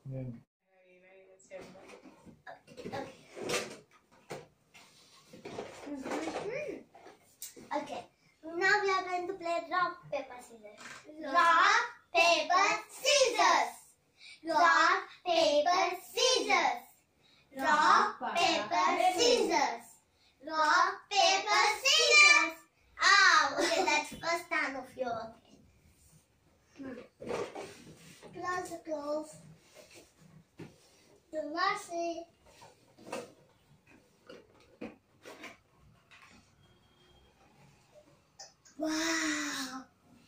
Yeah. Okay. Now we are going to play rock, paper, scissors. Rock, paper, scissors. Rock, paper, scissors. Rock, paper, scissors. Rock, paper, scissors. Ah, okay, that's first time of your. Close the clothes. The lassie. Wow.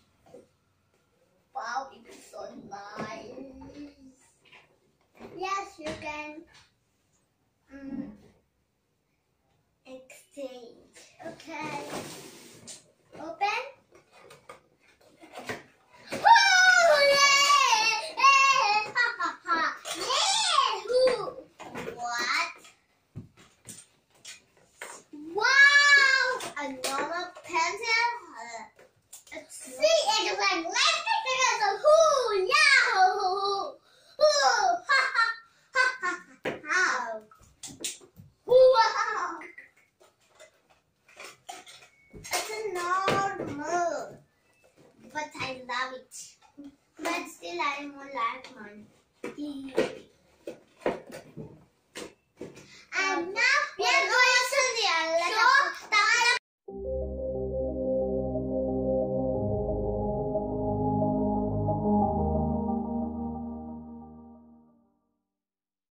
Wow, it is so nice. Yes, you can exchange. Okay. Open. Oh, yeah! Ha ha ha! Yeah! What? Wow! A normal pencil. See, it's like electric pencil. Hoo! Yahoo! Hoo! Ha ha ha ha ha! Wow! It's a normal, but I love it. But still, I don't like mine.